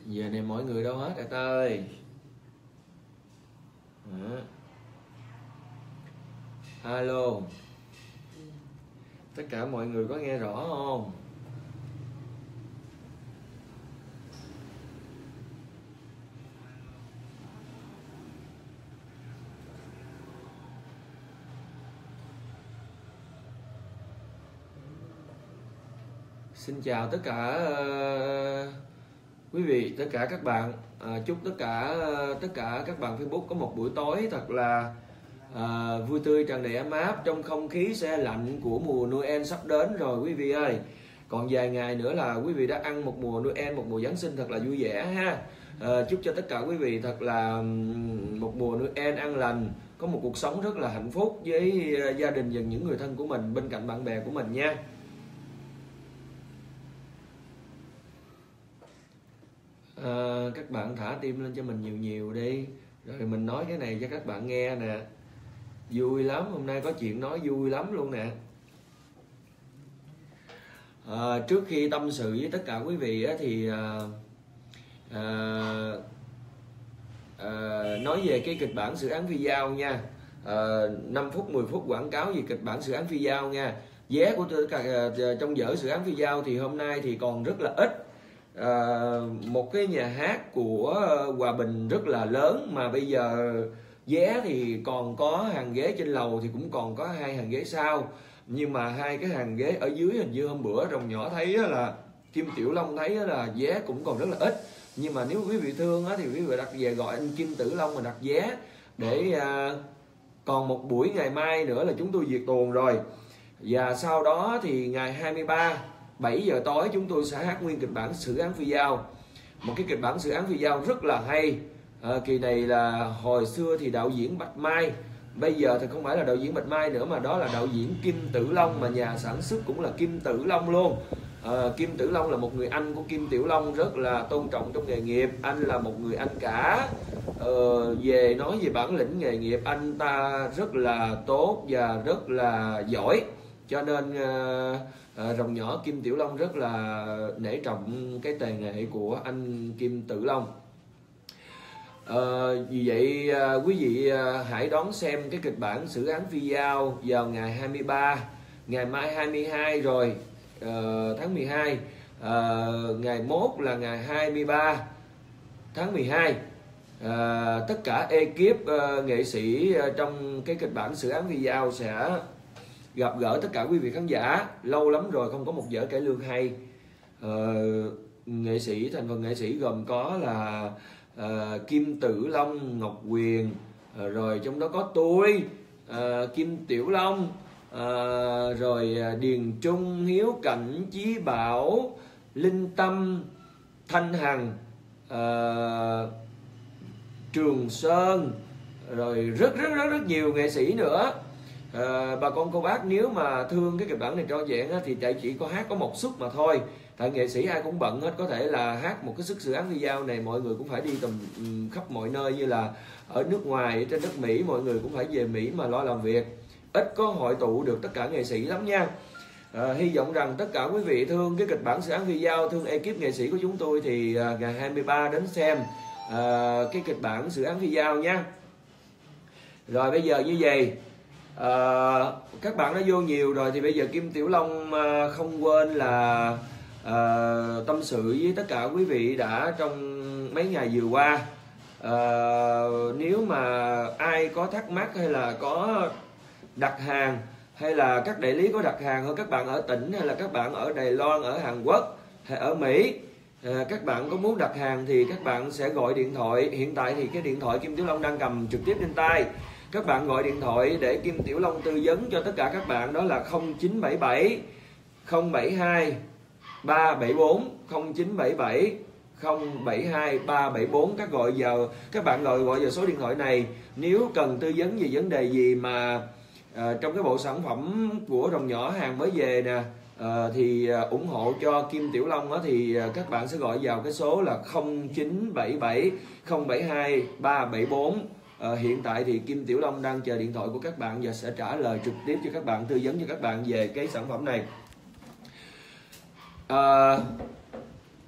Giờ này mọi người đâu hết Đạt ơi? Alo, tất cả mọi người có nghe rõ không? Xin chào tất cả quý vị, tất cả các bạn. Chúc tất cả các bạn Facebook có một buổi tối thật là vui tươi, tràn đầy ấm áp trong không khí se lạnh của mùa Noel sắp đến rồi quý vị ơi. Còn vài ngày nữa là quý vị đã ăn một mùa Noel, một mùa Giáng sinh thật là vui vẻ ha. Chúc cho tất cả quý vị thật là một mùa Noel an lành, có một cuộc sống rất là hạnh phúc với gia đình và những người thân của mình, bên cạnh bạn bè của mình nha. Các bạn thả tim lên cho mình nhiều nhiều đi, rồi mình nói cái này cho các bạn nghe nè. Vui lắm, hôm nay có chuyện nói vui lắm luôn nè. Trước khi tâm sự với tất cả quý vị thì nói về cái kịch bản dự án video nha. 5 phút 10 phút quảng cáo về kịch bản dự án video nha. Vé của tất cả trong dở dự án video thì hôm nay thì còn rất là ít. Một cái nhà hát của Hòa Bình rất là lớn mà bây giờ vé thì còn có hàng ghế trên lầu thì cũng còn có 2 hàng ghế sau, nhưng mà 2 cái hàng ghế ở dưới hình như hôm bữa Rồng Nhỏ thấy là Kim Tiểu Long thấy là vé cũng còn rất là ít. Nhưng mà nếu quý vị thương thì quý vị đặt về gọi anh Kim Tử Long mà đặt vé để còn một buổi ngày mai nữa là chúng tôi duyệt tuồng rồi. Và sau đó thì ngày 23 7 giờ tối chúng tôi sẽ hát nguyên kịch bản dự án video. Một cái kịch bản dự án video rất là hay. Kỳ này là hồi xưa thì đạo diễn Bạch Mai, bây giờ thì không phải là đạo diễn Bạch Mai nữa mà đó là đạo diễn Kim Tử Long, mà nhà sản xuất cũng là Kim Tử Long luôn. Kim Tử Long là một người anh của Kim Tiểu Long, rất là tôn trọng trong nghề nghiệp. Anh là một người anh cả. Nói về bản lĩnh nghề nghiệp, anh ta rất là tốt và rất là giỏi. Cho nên Rồng Nhỏ Kim Tiểu Long rất là nể trọng cái tài nghệ của anh Kim Tử Long. Vì vậy quý vị hãy đón xem cái kịch bản dự án video vào ngày 23, ngày mai 22 rồi tháng 12, ngày mốt là ngày 23 tháng 12. Tất cả ekip nghệ sĩ trong cái kịch bản dự án video sẽ gặp gỡ tất cả quý vị khán giả. Lâu lắm rồi không có một vở cải lương hay. Thành phần nghệ sĩ gồm có là Kim Tử Long, Ngọc Quyền, rồi trong đó có tôi, Kim Tiểu Long, rồi Điền Trung, Hiếu Cảnh, Chí Bảo, Linh Tâm, Thanh Hằng, Trường Sơn, rồi rất nhiều nghệ sĩ nữa. Bà con cô bác nếu mà thương cái kịch bản này trọn vẹn thì chỉ có hát có một suất mà thôi. Tại nghệ sĩ ai cũng bận hết, có thể là hát một cái suất dự án video này mọi người cũng phải đi tùm khắp mọi nơi, như là ở nước ngoài, trên đất Mỹ mọi người cũng phải về Mỹ mà lo làm việc, ít có hội tụ được tất cả nghệ sĩ lắm nha. Hy vọng rằng tất cả quý vị thương cái kịch bản dự án video, thương ekip nghệ sĩ của chúng tôi thì ngày 23 đến xem cái kịch bản dự án video nha. Rồi bây giờ như vậy, các bạn đã vô nhiều rồi thì bây giờ Kim Tiểu Long không quên là tâm sự với tất cả quý vị đã trong mấy ngày vừa qua. Nếu mà ai có thắc mắc hay là có đặt hàng, hay là các đại lý có đặt hàng, hoặc các bạn ở tỉnh, hay là các bạn ở Đài Loan, ở Hàn Quốc hay ở Mỹ, các bạn có muốn đặt hàng thì các bạn sẽ gọi điện thoại. Hiện tại thì cái điện thoại Kim Tiểu Long đang cầm trực tiếp trên tay. Các bạn gọi điện thoại để Kim Tiểu Long tư vấn cho tất cả các bạn, đó là 0977 072 374, 0977 072 374. Các bạn gọi vào số điện thoại này nếu cần tư vấn về vấn đề gì mà trong cái bộ sản phẩm của Rồng Nhỏ hàng mới về nè, thì ủng hộ cho Kim Tiểu Long thì các bạn sẽ gọi vào cái số là 0977 072 374. Hiện tại thì Kim Tiểu Long đang chờ điện thoại của các bạn và sẽ trả lời trực tiếp cho các bạn, tư vấn cho các bạn về cái sản phẩm này.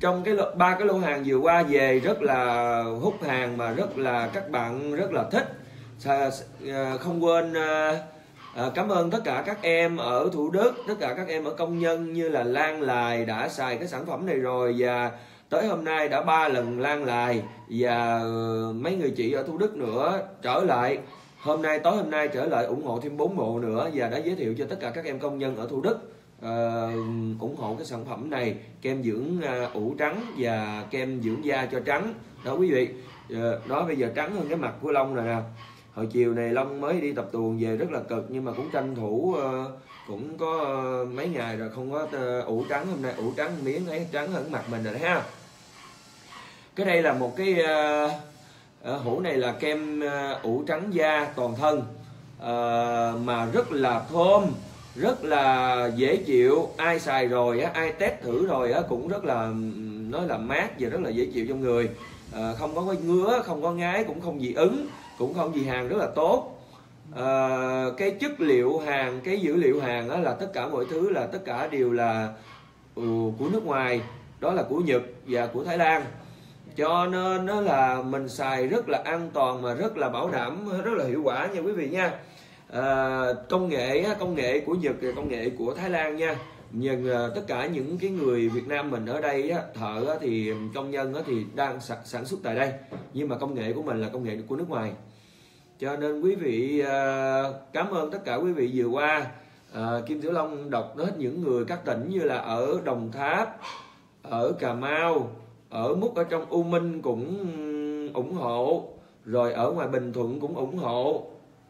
trong cái ba cái lô hàng vừa qua về rất là hút hàng mà rất là các bạn rất là thích. Không quên cảm ơn tất cả các em ở Thủ Đức, tất cả các em ở Công Nhân như là Lan Lài đã xài cái sản phẩm này rồi, và tới hôm nay đã 3 lần Lan Lài, và mấy người chị ở Thủ Đức nữa trở lại tối hôm nay trở lại ủng hộ thêm 4 bộ nữa, và đã giới thiệu cho tất cả các em công nhân ở Thủ Đức ủng hộ cái sản phẩm này, kem dưỡng ủ trắng và kem dưỡng da cho trắng đó quý vị. Đó, bây giờ trắng hơn cái mặt của Long rồi nè. Hồi chiều này Long mới đi tập tuồng về rất là cực, nhưng mà cũng tranh thủ cũng có mấy ngày rồi không có ủ trắng. Hôm nay ủ trắng miếng ấy, trắng hơn mặt mình rồi ha. Cái đây là một cái hũ này là kem ủ trắng da toàn thân, mà rất là thơm, rất là dễ chịu. Ai xài rồi á, ai test thử rồi á cũng rất là nói là mát và rất là dễ chịu trong người, không có ngứa, không có ngái, cũng không dị ứng, cũng không gì hàng, rất là tốt. Cái chất liệu hàng, cái dữ liệu hàng đó là tất cả mọi thứ là tất cả đều là của nước ngoài, đó là của Nhật và của Thái Lan, cho nên nó là mình xài rất là an toàn mà rất là bảo đảm, rất là hiệu quả nha quý vị nha. Công nghệ của Nhật và công nghệ của Thái Lan nha. Nhưng tất cả những cái người Việt Nam mình ở đây á, thợ á, thì công nhân á, thì đang sản xuất tại đây, nhưng mà công nghệ của mình là công nghệ của nước ngoài. Cho nên quý vị cảm ơn tất cả quý vị vừa qua. Kim Tiểu Long đọc hết những người các tỉnh như là ở Đồng Tháp, ở Cà Mau, ở Múc ở trong U Minh cũng ủng hộ, rồi ở ngoài Bình Thuận cũng ủng hộ,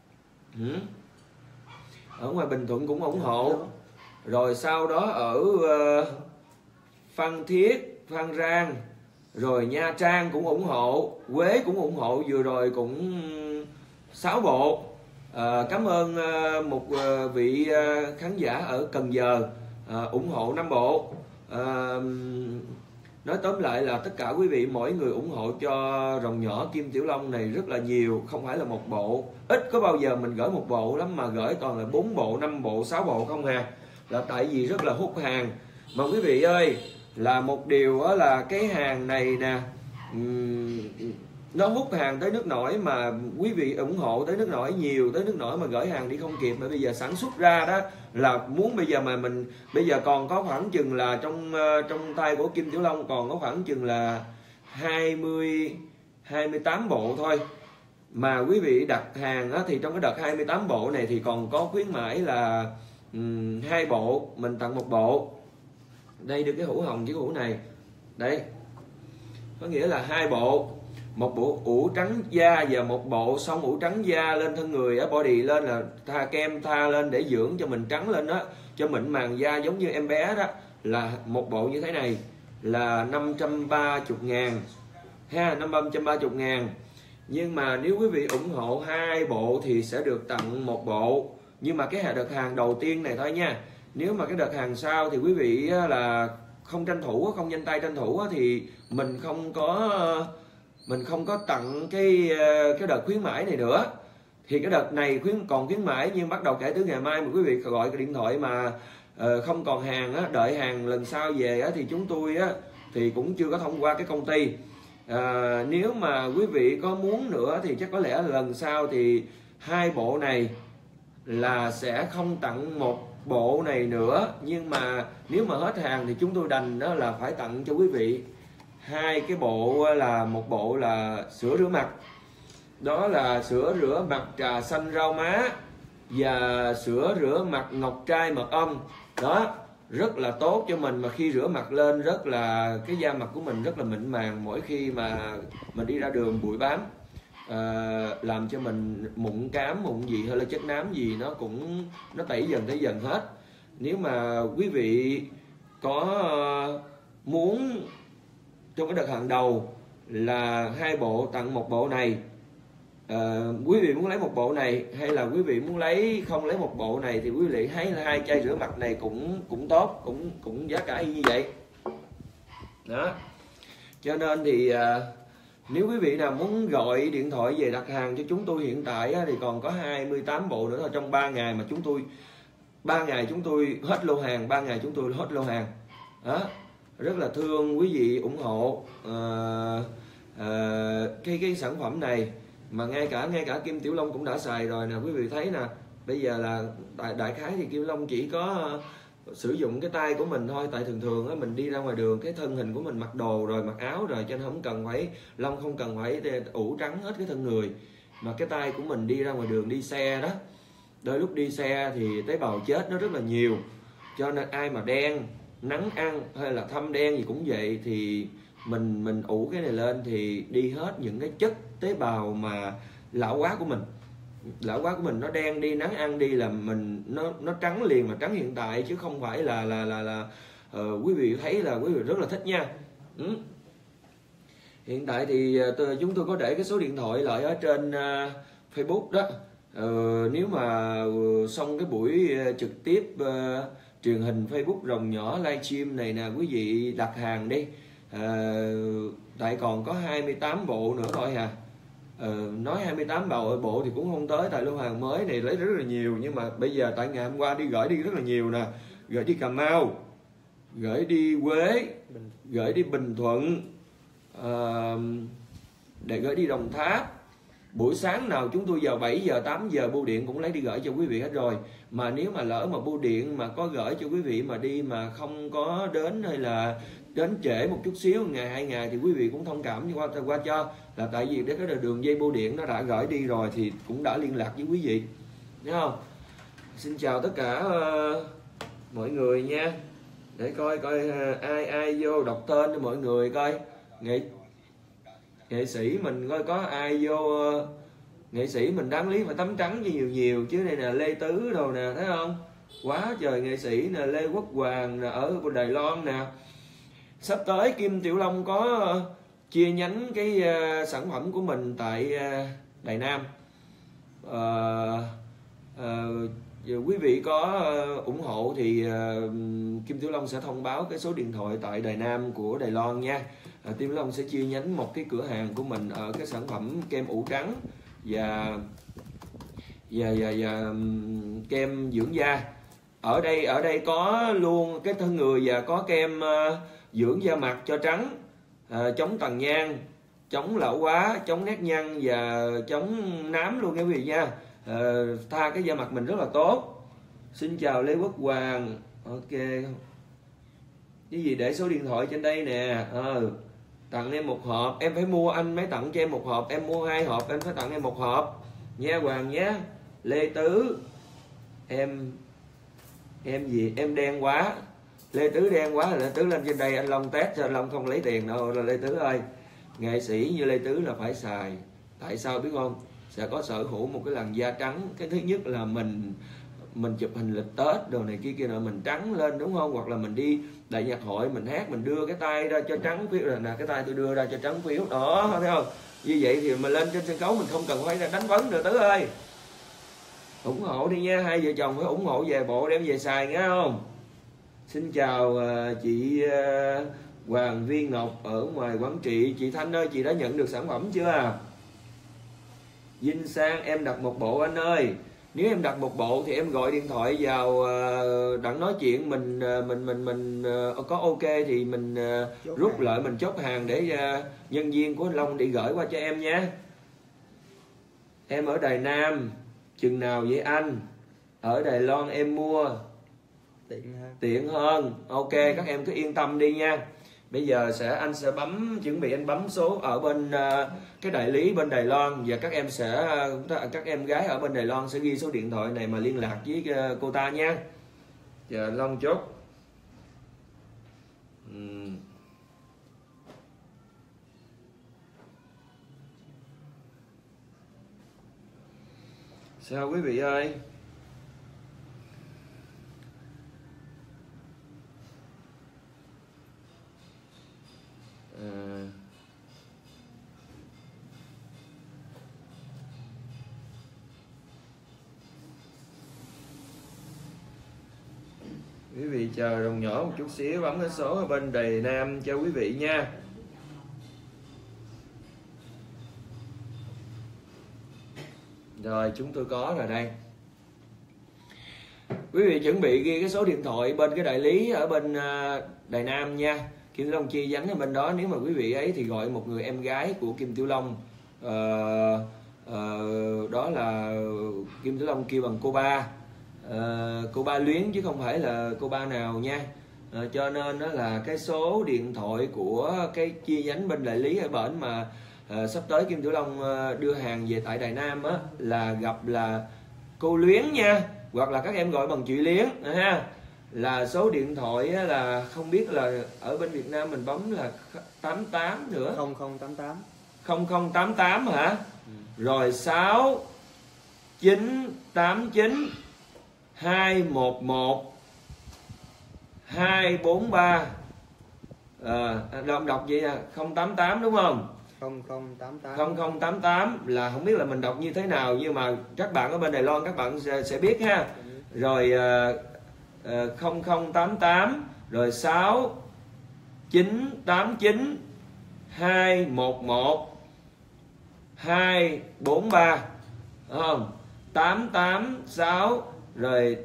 ở ngoài Bình Thuận cũng ủng hộ, rồi sau đó ở Phan Thiết, Phan Rang, rồi Nha Trang cũng ủng hộ, Quế cũng ủng hộ, vừa rồi cũng 6 bộ. Cảm ơn một vị khán giả ở Cần Giờ ủng hộ 5 bộ. Nói tóm lại là tất cả quý vị mỗi người ủng hộ cho rồng nhỏ Kim Tiểu Long này rất là nhiều, không phải là một bộ. Ít có bao giờ mình gửi một bộ lắm, mà gửi toàn là 4 bộ, 5 bộ, 6 bộ không hà. Là tại vì rất là hút hàng. Mà quý vị ơi, là một điều đó là cái hàng này nè, nó hút hàng tới nước nổi mà quý vị ủng hộ tới nước nổi nhiều, tới nước nổi mà gửi hàng đi không kịp. Mà bây giờ sản xuất ra đó là muốn bây giờ mà mình bây giờ còn có khoảng chừng là trong tay của Kim Tiểu Long còn có khoảng chừng là 28 bộ thôi. Mà quý vị đặt hàng á, thì trong cái đợt 28 bộ này thì còn có khuyến mãi là 2 bộ mình tặng 1 bộ. Đây được cái hũ hồng với cái hũ này đây, có nghĩa là 2 bộ, 1 bộ ủ trắng da và 1 bộ xong ủ trắng da lên thân người á, body lên là tha kem tha lên để dưỡng cho mình trắng lên đó, cho mịn màng da giống như em bé đó, là 1 bộ như thế này là 530.000 ha, 530.000. Nhưng mà nếu quý vị ủng hộ 2 bộ thì sẽ được tặng 1 bộ. Nhưng mà cái đợt hàng đầu tiên này thôi nha. Nếu mà cái đợt hàng sau thì quý vị là không tranh thủ, không nhanh tay tranh thủ thì mình không có tặng cái đợt khuyến mãi này nữa. Thì cái đợt này còn khuyến mãi, nhưng bắt đầu kể từ ngày mai mà quý vị gọi cái điện thoại mà không còn hàng á, đợi hàng lần sau về á, thì chúng tôi á thì cũng chưa có thông qua cái công ty. Nếu mà quý vị có muốn nữa thì chắc có lẽ là lần sau thì 2 bộ này là sẽ không tặng 1 bộ này nữa. Nhưng mà nếu mà hết hàng thì chúng tôi đành đó là phải tặng cho quý vị 2 cái bộ, là 1 bộ là sữa rửa mặt, đó là sữa rửa mặt trà xanh rau má và sữa rửa mặt ngọc trai mật ong. Đó, rất là tốt cho mình, mà khi rửa mặt lên rất là cái da mặt của mình rất là mịn màng mỗi khi mà mình đi ra đường bụi bám, làm cho mình mụn cám mụn gì hay là chất nám gì nó tẩy dần hết. Nếu mà quý vị có muốn trong cái đợt hàng đầu là 2 bộ tặng 1 bộ này, quý vị muốn lấy 1 bộ này hay là quý vị muốn không lấy 1 bộ này thì quý vị thấy là 2 chai rửa mặt này cũng tốt, cũng giá cả như vậy đó. Cho nên thì nếu quý vị nào muốn gọi điện thoại về đặt hàng cho chúng tôi hiện tại thì còn có 28 bộ nữa. Trong 3 ngày mà chúng tôi hết lô hàng, 3 ngày chúng tôi hết lô hàng đó. rất là thương quý vị ủng hộ cái sản phẩm này, mà ngay cả Kim Tiểu Long cũng đã xài rồi nè quý vị thấy nè. Bây giờ là đại khái thì Kim Long chỉ có sử dụng cái tay của mình thôi, tại thường thường á mình đi ra ngoài đường cái thân hình của mình mặc đồ rồi, mặc áo rồi, cho nên không cần phải Long không cần phải ủ trắng hết cái thân người, mà cái tay của mình đi ra ngoài đường đi xe đó, đôi lúc đi xe thì tế bào chết nó rất là nhiều, cho nên ai mà đen nắng ăn hay là thâm đen gì cũng vậy thì mình ủ cái này lên thì đi hết những cái chất tế bào mà lão hóa của mình. Lão hóa của mình nó đen đi, nắng ăn đi là mình nó trắng liền, mà trắng hiện tại chứ không phải là quý vị thấy là quý vị rất là thích nha. Hiện tại thì chúng tôi có để cái số điện thoại lại ở trên Facebook đó. Nếu mà xong cái buổi trực tiếp truyền hình Facebook rồng nhỏ livestream này nè, quý vị đặt hàng đi. Tại còn có 28 bộ nữa thôi à. Nói 28 bộ thì cũng không tới, tại lô hàng mới này lấy rất là nhiều, nhưng mà bây giờ tại ngày hôm qua đi gửi đi rất là nhiều nè, gửi đi Cà Mau, gửi đi Quế, gửi đi Bình Thuận, để gửi đi Đồng Tháp. Buổi sáng nào chúng tôi vào 7 giờ 8 giờ bưu điện cũng lấy đi gửi cho quý vị hết rồi. Mà nếu mà lỡ mà bưu điện mà có gửi cho quý vị mà đi mà không có đến, hay là đến trễ một chút xíu, ngày 2 ngày, thì quý vị cũng thông cảm qua cho, là tại vì cái đường dây bưu điện nó đã gửi đi rồi thì cũng đã liên lạc với quý vị, thấy không? Xin chào tất cả mọi người nha, để coi ai vô đọc tên cho mọi người coi. Nghệ sĩ mình coi có ai vô, nghệ sĩ mình đáng lý phải tấm trắng như nhiều chứ. Này nè, Lê Tứ đồ nè, thấy không? Quá trời nghệ sĩ nè, Lê Quốc Hoàng nè, ở Đài Loan nè. Sắp tới Kim Tiểu Long có chia nhánh cái sản phẩm của mình tại Đài Nam. Quý vị có ủng hộ thì Kim Tiểu Long sẽ thông báo cái số điện thoại tại Đài Nam của Đài Loan nha. Kim Tiểu Long sẽ chia nhánh một cái cửa hàng của mình ở cái sản phẩm kem ủ trắng và kem dưỡng da. Ở đây có luôn cái thân người và có kem dưỡng da mặt cho trắng, chống tàn nhang, chống lão hóa, chống nét nhăn và chống nám luôn nha quý vị nha. Tha cái da mặt mình rất là tốt. Xin chào Lê Quốc Hoàng. Ok, cái gì để số điện thoại trên đây nè. Tặng em một hộp, em phải mua, anh mới tặng cho em một hộp, em mua 2 hộp em phải tặng em một hộp nha Hoàng nhé. Lê Tứ, em gì em đen quá, Lê Tứ đen quá, Lê Tứ lên trên đây anh Long test cho anh Long không lấy tiền đâu. Là Lê Tứ ơi, nghệ sĩ như Lê Tứ là phải xài. Tại sao biết không? Sẽ có sở hữu một cái làn da trắng. Cái thứ nhất là mình chụp hình lịch Tết đồ này kia nọ mình trắng lên đúng không? Hoặc là mình đi đại nhạc hội mình hát, mình đưa cái tay ra cho trắng phiếu, là nè cái tay tôi đưa ra cho trắng phiếu đó, thấy không? Như vậy thì mình lên trên sân khấu mình không cần phải đánh vấn nữa Tứ ơi. Ủng hộ đi nha, hai vợ chồng phải ủng hộ về bộ đem về xài nghe không? Xin chào chị Hoàng Viên Ngọc ở ngoài Quảng Trị. Chị Thanh ơi, chị đã nhận được sản phẩm chưa? Vinh Sang, em đặt một bộ anh ơi. Nếu em đặt một bộ thì em gọi điện thoại vào đặng nói chuyện, mình có ok thì mình rút lại, mình chốt hàng để nhân viên của anh Long đi gửi qua cho em nha. Em ở Đài Nam, chừng nào vậy anh? Ở Đài Loan em mua tiện hơn. Ok, các em cứ yên tâm đi nha. Bây giờ anh sẽ chuẩn bị anh bấm số ở bên cái đại lý bên Đài Loan, và các em gái ở bên Đài Loan sẽ ghi số điện thoại này mà liên lạc với cô ta nha. Giờ Long chốt. Sao quý vị ơi? Quý vị chờ đồng nhỏ một chút xíu, bấm cái số ở bên Đài Nam cho quý vị nha. Rồi chúng tôi có rồi đây. Quý vị chuẩn bị ghi cái số điện thoại bên cái đại lý ở bên Đài Nam nha. Kim Tử Long chi nhánh ở bên đó, nếu mà quý vị ấy thì gọi một người em gái của Kim Tử Long, đó là Kim Tử Long kêu bằng cô ba, cô ba Luyến chứ không phải là cô ba nào nha. Cho nên đó là cái số điện thoại của cái chi nhánh bên đại lý ở bển mà sắp tới Kim Tử Long đưa hàng về tại Đài Nam á, là gặp là cô Luyến nha, hoặc là các em gọi bằng chị Luyến ha. Là số điện thoại là không biết là ở bên Việt Nam mình bấm là 88 nữa, 0088 0088 hả? Rồi 6 989 211 243. Đọc vậy à, 088 đúng không? 0088 là không biết là mình đọc như thế nào, nhưng mà các bạn ở bên Đài Loan các bạn sẽ biết ha. Rồi 0088 rồi 6 989 211 243, đúng không? 886 rồi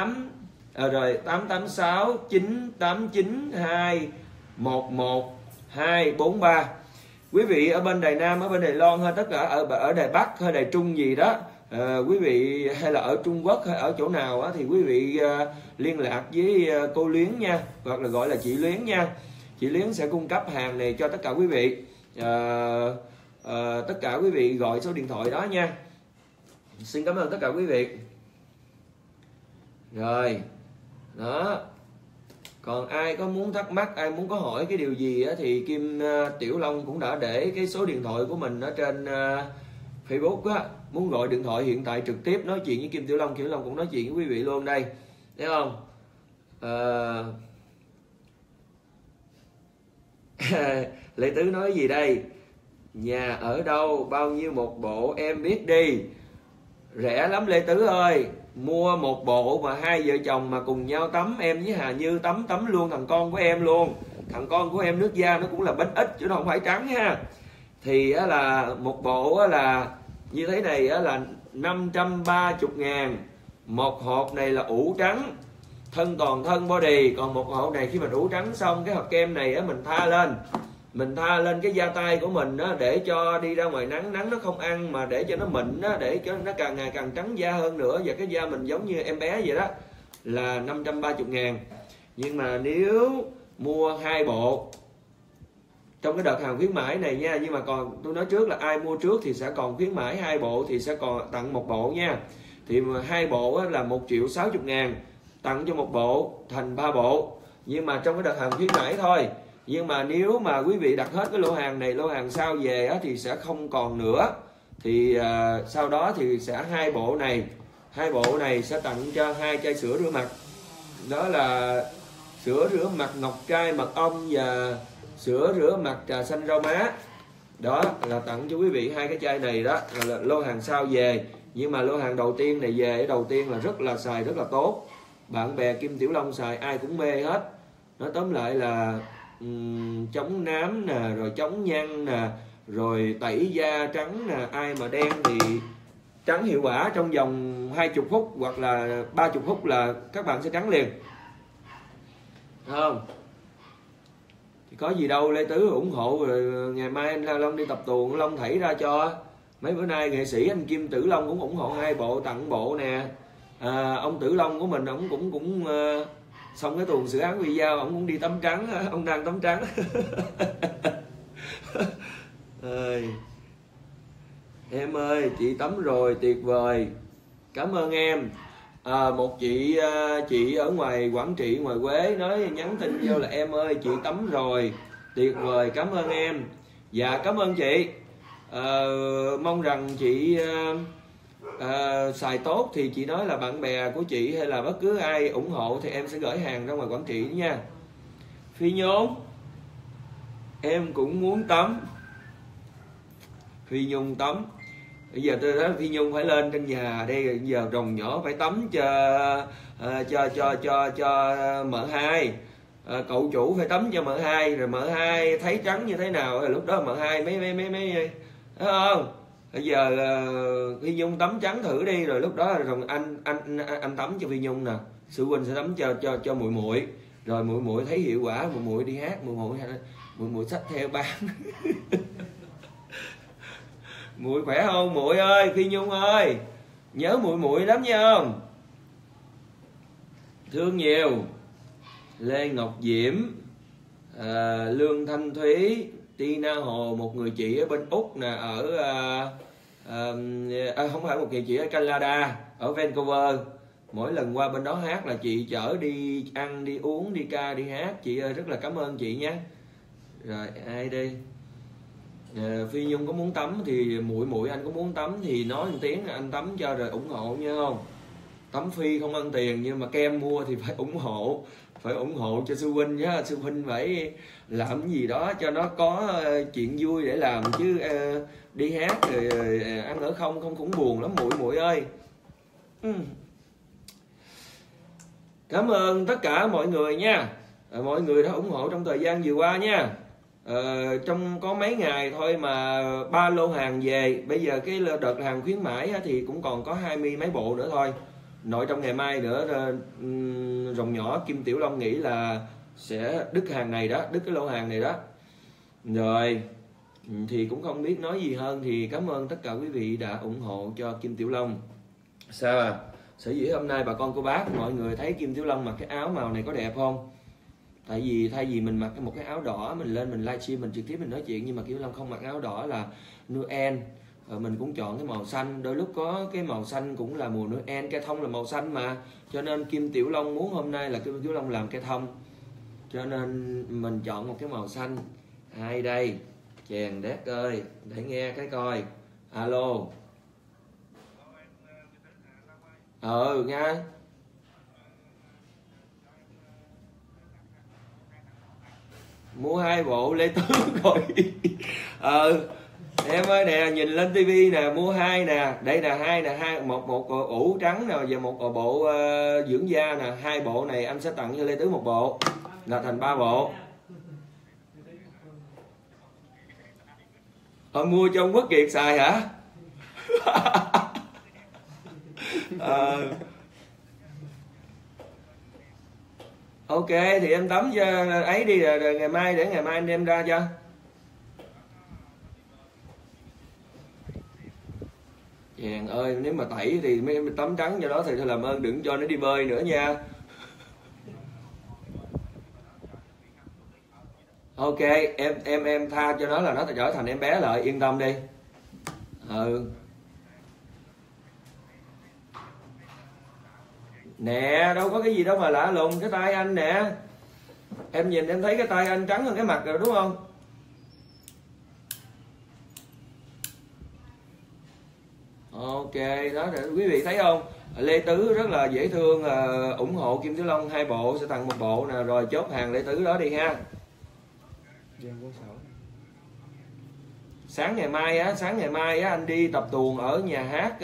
886 989 211 243. Quý vị ở bên Đài Nam, ở bên Đài Loan hay tất cả ở Đài Bắc hay Đài Trung gì đó, quý vị hay là ở Trung Quốc hay ở chỗ nào á, thì quý vị liên lạc với cô Luyến nha, hoặc là gọi là chị Luyến nha. Chị Luyến sẽ cung cấp hàng này cho tất cả quý vị. Tất cả quý vị gọi số điện thoại đó nha. Xin cảm ơn tất cả quý vị. Rồi đó, còn ai có muốn thắc mắc, ai muốn có hỏi cái điều gì á, thì Kim Tiểu Long cũng đã để cái số điện thoại của mình ở trên Facebook á. Muốn gọi điện thoại hiện tại trực tiếp nói chuyện với Kim Tiểu Long, Kim Tiểu Long cũng nói chuyện với quý vị luôn đây, thấy không? Lê Tứ nói gì đây? Nhà ở đâu, bao nhiêu một bộ em biết đi. Rẻ lắm Lê Tứ ơi, mua một bộ mà hai vợ chồng mà cùng nhau tắm, em với Hà Như tắm luôn thằng con của em luôn. Thằng con của em nước da nó cũng là bánh ít chứ nó không phải trắng ha. Thì là một bộ là như thế này là 530.000. Một hộp này là ủ trắng thân, toàn thân body. Còn một hộp này khi mình ủ trắng xong, cái hộp kem này mình tha lên cái da tay của mình để cho đi ra ngoài nắng nó không ăn, mà để cho nó mịn để cho nó càng ngày càng trắng da hơn nữa, và cái da mình giống như em bé vậy đó, là 530.000. Nhưng mà nếu mua 2 bộ trong cái đợt hàng khuyến mãi này nha, nhưng mà còn tôi nói trước là ai mua trước thì sẽ còn khuyến mãi 2 bộ thì sẽ còn tặng 1 bộ nha. Thì 2 bộ là 1.060.000, tặng cho 1 bộ thành 3 bộ, nhưng mà trong cái đợt hàng khuyến mãi thôi. Nhưng mà nếu mà quý vị đặt hết cái lô hàng này, lô hàng sau về thì sẽ không còn nữa. Thì sau đó thì sẽ 2 bộ này sẽ tặng cho 2 chai sữa rửa mặt. Đó là sữa rửa mặt ngọc trai mật ong và sữa rửa mặt trà xanh rau má. Đó là tặng cho quý vị 2 cái chai này, đó là lô hàng sau về. Nhưng mà lô hàng đầu tiên này về, đầu tiên là rất là xài rất là tốt. Bạn bè Kim Tiểu Long xài ai cũng mê hết. Nói tóm lại là chống nám nè, rồi chống nhăn nè, rồi tẩy da trắng nè. Ai mà đen thì trắng hiệu quả trong vòng 20 phút hoặc là 30 phút là các bạn sẽ trắng liền, không? Thì có gì đâu, Lê Tứ ủng hộ rồi ngày mai anh Long đi tập tuồng Long thảy ra cho. Mấy bữa nay nghệ sĩ anh Kim Tử Long cũng ủng hộ 2 bộ tặng bộ nè. Ông Tử Long của mình ông cũng xong cái tuần dự án video ông cũng đi tắm trắng, ông đang tắm trắng. Em ơi, chị tắm rồi, tuyệt vời, cảm ơn em. Một chị ở ngoài Quảng Trị, ngoài Quế nói nhắn tin vô là em ơi chị tắm rồi, tuyệt vời, cảm ơn em. Dạ cảm ơn chị. Mong rằng chị xài tốt thì chị nói là bạn bè của chị hay là bất cứ ai ủng hộ thì em sẽ gửi hàng ra ngoài Quảng Trị nha. Phi Nhung, em cũng muốn tắm. Phi Nhung tắm. Bây giờ tôi nói Phi Nhung phải lên trên nhà đây, giờ rồng nhỏ phải tắm cho M2. Cậu chủ phải tắm cho M2, rồi M2 thấy trắng như thế nào rồi lúc đó M2 mấy thấy không? Bây giờ Phi Nhung tắm trắng thử đi, rồi lúc đó rồi anh tắm cho Phi Nhung nè, Sư Huynh sẽ tắm cho muội muội, Rồi muội muội thấy hiệu quả, muội muội đi hát, muội muội xách theo bán. Muội khỏe không muội ơi? Phi Nhung ơi, nhớ muội muội lắm nha không? Thương nhiều. Lê Ngọc Diễm, Lương Thanh Thúy, Tina Hồ, một người chị ở bên Úc nè, không phải một người chị ở Canada, ở Vancouver. Mỗi lần qua bên đó hát là chị chở đi ăn, đi uống, đi ca, đi hát. Chị ơi rất là cảm ơn chị nhé. Rồi ai đi? Phi Nhung có muốn tắm thì muội anh có muốn tắm thì nói một tiếng anh tắm cho rồi ủng hộ nha không? Tắm Phi không ăn tiền nhưng mà kem mua thì phải ủng hộ. Phải ủng hộ cho sư huynh nhá. Sư huynh phải làm cái gì đó cho nó có chuyện vui để làm chứ đi hát rồi ăn ở không cũng buồn lắm muội ơi. Cảm ơn tất cả mọi người nha. Mọi người đã ủng hộ trong thời gian vừa qua nha. Trong có mấy ngày thôi mà 3 lô hàng về. Bây giờ cái đợt hàng khuyến mãi thì cũng còn có 20 mấy bộ nữa thôi. Nội trong ngày mai nữa Rồng Nhỏ Kim Tiểu Long nghĩ là sẽ đứt hàng này đó, đứt cái lô hàng này đó. Rồi thì cũng không biết nói gì hơn. Thì cảm ơn tất cả quý vị đã ủng hộ cho Kim Tiểu Long. Sao à? Sở dĩ hôm nay bà con cô bác mọi người thấy Kim Tiểu Long mặc cái áo màu này có đẹp không? Tại vì thay vì mình mặc một cái áo đỏ mình lên mình livestream mình trực tiếp mình nói chuyện, nhưng mà Kim Tiểu Long không mặc áo đỏ là Noel. Mình cũng chọn cái màu xanh, đôi lúc có cái màu xanh cũng là mùa Noel, cây thông là màu xanh mà, cho nên Kim Tiểu Long muốn hôm nay là Kim Tiểu Long làm cây thông, cho nên mình chọn một cái màu xanh. Ai đây? Chèn đét ơi, để nghe cái coi. Alo. Nghe. Mua 2 bộ Lê Tứ rồi. Em ơi nè, nhìn lên tivi nè, mua 2 nè, đây là 2 nè, một ủ trắng nè và một bộ dưỡng da nè, 2 bộ này anh sẽ tặng cho Lê Tứ 1 bộ là thành 3 bộ. Mua cho ông Quốc Kiệt xài hả? Ok thì em tắm cho ấy đi rồi ngày mai để ngày mai anh đem ra cho. Chàng ơi, nếu mà tẩy thì mấy em tắm trắng cho nó thì làm ơn đừng cho nó đi bơi nữa nha. Ok, em tha cho nó là nó trở thành em bé lại, yên tâm đi. Nè, đâu có cái gì đâu mà lạ lùng, cái tay anh nè. Em nhìn em thấy cái tay anh trắng hơn cái mặt rồi đúng không? Ok, đó quý vị thấy không? Lê Tứ rất là dễ thương, ủng hộ Kim Tiểu Long 2 bộ sẽ tặng 1 bộ nè, rồi chốt hàng Lê Tứ đó đi ha. Sáng ngày mai á anh đi tập tuồng ở nhà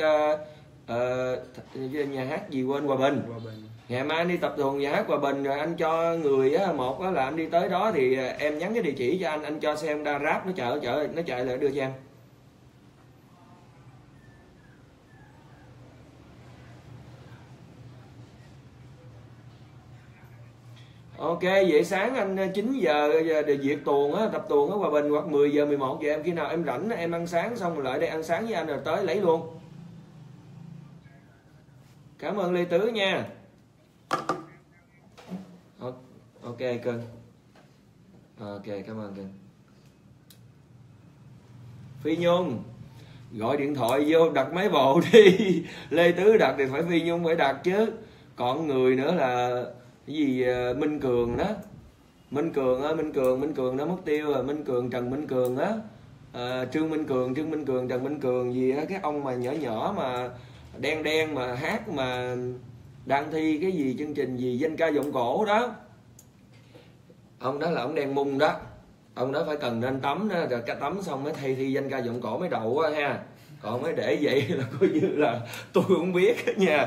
hát gì quên, Hòa Bình. Ngày mai anh đi tập tuồng nhà hát Hòa Bình rồi anh cho người á, một á là anh đi tới đó thì em nhắn cái địa chỉ cho anh cho xe Honda Rap nó chạy lại đưa cho em. Ok, vậy sáng anh 9 giờ để duyệt tuồng á, tập tuồng ở Hòa Bình, hoặc 10 giờ 11 giờ em khi nào em rảnh em ăn sáng xong rồi lại đây ăn sáng với anh rồi tới lấy luôn. Cảm ơn Lê Tứ nha. Ok cưng. Ok, cảm ơn cưng. Phi Nhung gọi điện thoại vô đặt mấy bộ đi. Lê Tứ đặt thì phải Phi Nhung phải đặt chứ. Còn người nữa là cái gì Minh Cường đó. Minh Cường nó mất tiêu rồi. Minh Cường, Trần Minh Cường á, Trương Minh Cường, Trần Minh Cường gì á, cái ông mà nhỏ mà đen mà hát mà đang thi cái gì chương trình gì danh ca giọng cổ đó. Ông đó là ông đen mung đó. Ông đó phải cần nên tắm đó, rồi cái tắm xong mới thi danh ca giọng cổ mới đậu á ha. Còn mới để vậy là coi như là tôi không biết nha.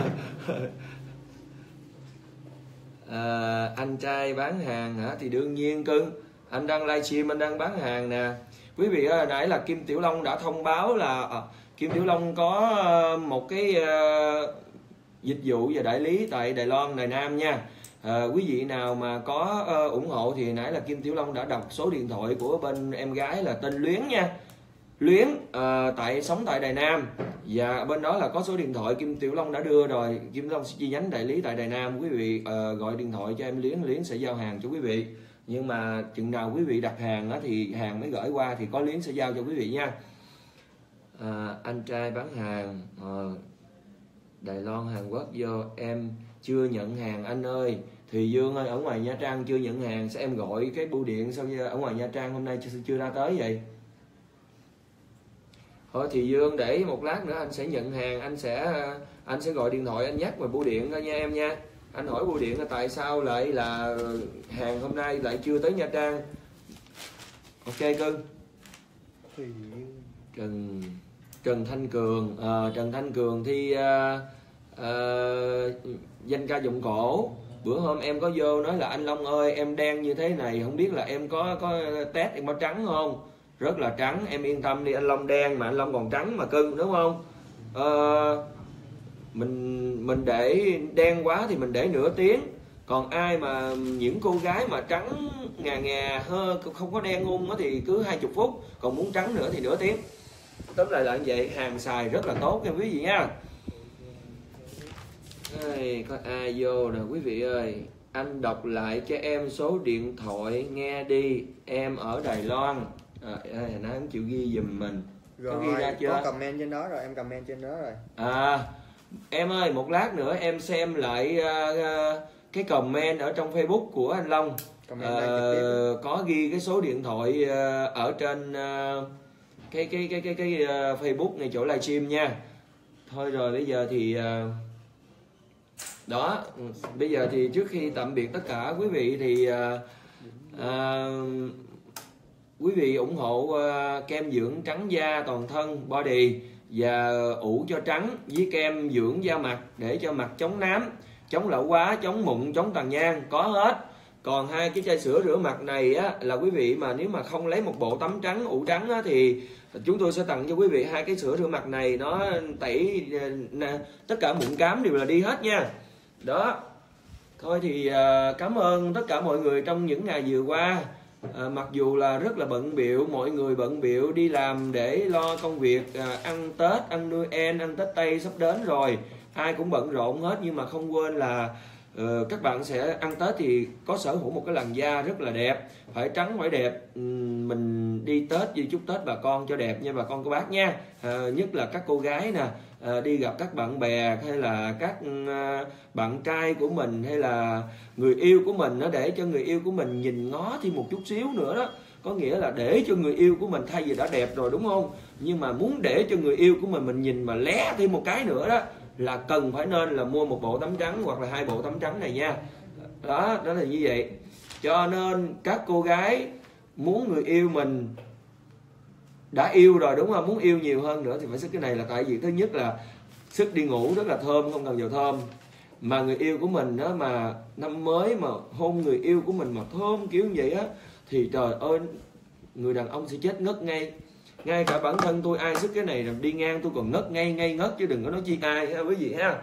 Anh trai bán hàng hả? Thì đương nhiên cưng, anh đang livestream, anh đang bán hàng nè. Quý vị ơi, nãy là Kim Tiểu Long đã thông báo là Kim Tiểu Long có một cái dịch vụ và đại lý tại Đài Loan, Đài Nam nha. Quý vị nào mà có ủng hộ thì nãy là Kim Tiểu Long đã đọc số điện thoại của bên em gái là tên Luyến nha. Luyến sống tại Đài Nam, và bên đó là có số điện thoại Kim Tiểu Long đã đưa rồi. Kim Tiểu Long sẽ chi nhánh đại lý tại Đài Nam. Quý vị gọi điện thoại cho em Luyến, Luyến sẽ giao hàng cho quý vị. Nhưng mà chừng nào quý vị đặt hàng thì hàng mới gửi qua, thì có Luyến sẽ giao cho quý vị nha. Anh trai bán hàng Đài Loan Hàn Quốc vô, em chưa nhận hàng anh ơi. Thì Dương ơi, ở ngoài Nha Trang chưa nhận hàng, sao em gọi cái bưu điện sao ở ngoài Nha Trang hôm nay chưa ra tới vậy? Thôi thì Dương để một lát nữa anh sẽ nhận hàng, anh sẽ gọi điện thoại anh nhắc về bưu điện thôi nha em nha. Anh hỏi bưu điện là tại sao lại là hàng hôm nay lại chưa tới Nha Trang. Ok cưng. Trần Thanh Cường, Trần Thanh Cường thi danh ca giọng cổ. Bữa hôm em có vô nói là anh Long ơi em đen như thế này, không biết là em có test em có trắng không? Rất là trắng, em yên tâm đi, anh Long đen mà anh Long còn trắng mà cưng, đúng không? Mình để đen quá thì mình để nửa tiếng. Còn ai mà những cô gái mà trắng ngà hơn không có đen thì cứ 20 phút, còn muốn trắng nữa thì nửa tiếng. Tóm lại là như vậy, hàng xài rất là tốt nha quý vị nha. Có ai vô nè quý vị ơi. Anh đọc lại cho em số điện thoại nghe đi, em ở Đài Loan. Nó không chịu ghi giùm mình. Rồi, có ghi ra chưa? Có comment trên đó rồi, em comment trên đó rồi. Em ơi, một lát nữa em xem lại cái comment ở trong Facebook của anh Long. Có ghi cái số điện thoại ở trên cái Facebook ngay chỗ livestream nha. Thôi rồi bây giờ thì đó, bây giờ thì trước khi tạm biệt tất cả quý vị thì quý vị ủng hộ kem dưỡng trắng da toàn thân body và ủ cho trắng với kem dưỡng da mặt để cho mặt chống nám, chống lão hóa, chống mụn, chống tàn nhang, có hết. Còn hai cái chai sữa rửa mặt này á, là quý vị mà nếu mà không lấy một bộ tắm trắng ủ trắng á, thì chúng tôi sẽ tặng cho quý vị hai cái sữa rửa mặt này. Nó tẩy tất cả mụn cám đều là đi hết nha. Đó. Thôi thì cảm ơn tất cả mọi người trong những ngày vừa qua. Mặc dù là rất là bận bịu, mọi người bận bịu đi làm để lo công việc ăn Tết, ăn Noel, ăn Tết Tây sắp đến rồi. Ai cũng bận rộn hết, nhưng mà không quên là các bạn sẽ ăn Tết thì có sở hữu một cái làn da rất là đẹp, phải trắng phải đẹp. Mình đi Tết đi chúc Tết bà con cho đẹp nha bà con cô bác nha. Nhất là các cô gái nè, đi gặp các bạn bè hay là các bạn trai của mình hay là người yêu của mình, nó để cho người yêu của mình nhìn ngó thêm một chút xíu nữa đó. Có nghĩa là để cho người yêu của mình, thay vì đã đẹp rồi đúng không, nhưng mà muốn để cho người yêu của mình nhìn mà lé thêm một cái nữa đó, là cần phải nên là mua một bộ tắm trắng hoặc là hai bộ tắm trắng này nha. Đó là như vậy. Cho nên các cô gái muốn người yêu mình, đã yêu rồi đúng không, muốn yêu nhiều hơn nữa thì phải sức cái này. Là tại vì thứ nhất là sức đi ngủ rất là thơm, không cần dầu thơm. Mà người yêu của mình đó, mà năm mới mà hôn người yêu của mình mà thơm kiểu như vậy á, thì trời ơi, người đàn ông sẽ chết ngất ngay. Ngay cả bản thân tôi, ai sức cái này đi ngang tôi còn ngất ngay ngất, chứ đừng có nói chi ai ha quý vị ha.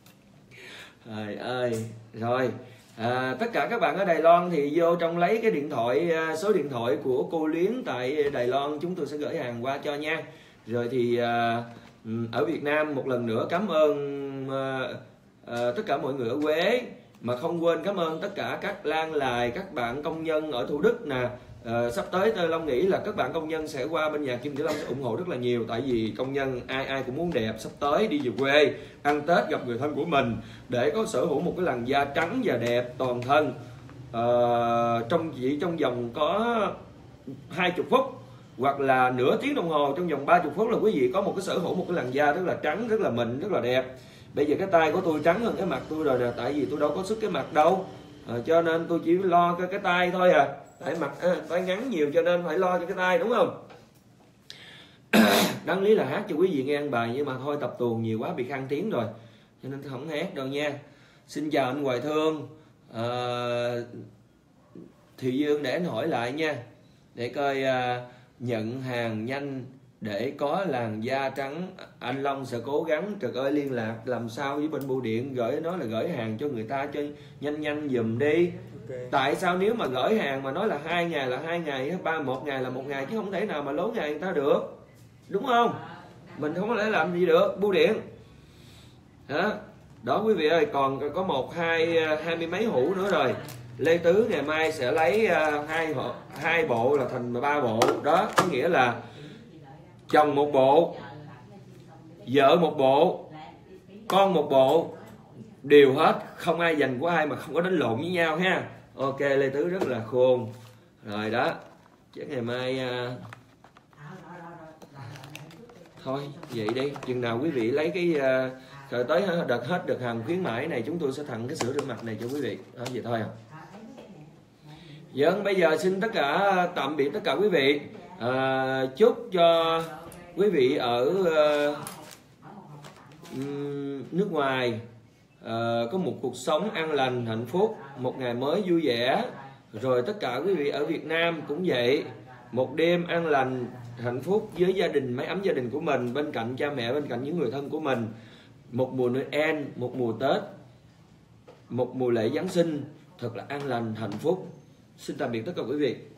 Trời ơi. Rồi tất cả các bạn ở Đài Loan thì vô trong lấy cái điện thoại, số điện thoại của cô Luyến tại Đài Loan, chúng tôi sẽ gửi hàng qua cho nha. Rồi thì ở Việt Nam một lần nữa cảm ơn tất cả mọi người ở Huế, mà không quên cảm ơn tất cả các Lan Lài, các bạn công nhân ở Thủ Đức nè. Sắp tới tôi Long nghĩ là các bạn công nhân sẽ qua bên nhà Kim Tiểu Long sẽ ủng hộ rất là nhiều. Tại vì công nhân ai cũng muốn đẹp, sắp tới đi về quê ăn Tết gặp người thân của mình để có sở hữu một cái làn da trắng và đẹp toàn thân. Trong vòng có 20 phút hoặc là nửa tiếng đồng hồ, trong vòng 30 phút là quý vị có một cái sở hữu một cái làn da rất là trắng, rất là mịn, rất là đẹp. Bây giờ cái tay của tôi trắng hơn cái mặt tôi rồi nè, tại vì tôi đâu có sức cái mặt đâu, cho nên tôi chỉ lo cái tay thôi à. Tại mặt tay ngắn nhiều cho nên phải lo cho cái tay, đúng không? Đáng lý là hát cho quý vị nghe ăn bài, nhưng mà thôi tập tuồng nhiều quá bị khang tiếng rồi, cho nên không hát đâu nha. Xin chào anh Hoài Thương. Thị Dương để anh hỏi lại nha, để coi nhận hàng nhanh để có làn da trắng. Anh Long sẽ cố gắng Trực ơi liên lạc làm sao với bên bưu điện, gửi nó là gửi hàng cho người ta cho nhanh nhanh giùm đi. Okay. Tại sao nếu mà gửi hàng mà nói là 2 ngày là 2 ngày, 1 ngày là 1 ngày, chứ không thể nào mà lố ngày người ta được, đúng không? Mình không có thể làm gì được bưu điện đó quý vị ơi. Còn có 20 mấy hũ nữa rồi. Lê Tứ ngày mai sẽ lấy hai bộ là thành 3 bộ đó, có nghĩa là chồng 1 bộ, vợ 1 bộ, con 1 bộ, đều hết, không ai giành của ai mà không có đánh lộn với nhau ha. Ok, Lê Tứ rất là khôn rồi đó. Chắc ngày mai thôi vậy đi, chừng nào quý vị lấy cái rồi tới hết đợt hàng khuyến mãi này chúng tôi sẽ tặng cái sữa rửa mặt này cho quý vị đó, vậy thôi à. Vâng, bây giờ xin tạm biệt tất cả quý vị. Chúc cho quý vị ở nước ngoài có một cuộc sống an lành, hạnh phúc, một ngày mới vui vẻ. Rồi tất cả quý vị ở Việt Nam cũng vậy, một đêm an lành, hạnh phúc với gia đình, mái ấm gia đình của mình, bên cạnh cha mẹ, bên cạnh những người thân của mình. Một mùa Noel, một mùa Tết, một mùa lễ Giáng sinh thật là an lành, hạnh phúc. Xin tạm biệt tất cả quý vị.